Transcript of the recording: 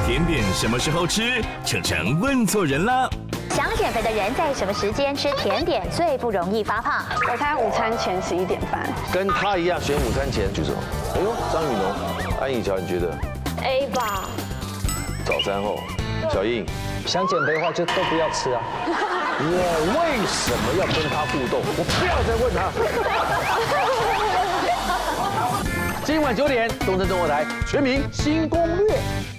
甜点什么时候吃？程程问错人啦。 想减肥的人在什么时间吃甜点最不容易发胖？ 我猜午餐前11点半。 跟他一样选午餐前举手。哎呦，张雨农、安以乔，你觉得 A 吧。 早餐后，小印想减肥的话就都不要吃啊。 我为什么要跟他互动？我不要再问他。今晚9点，东森综合台《全民新攻略》。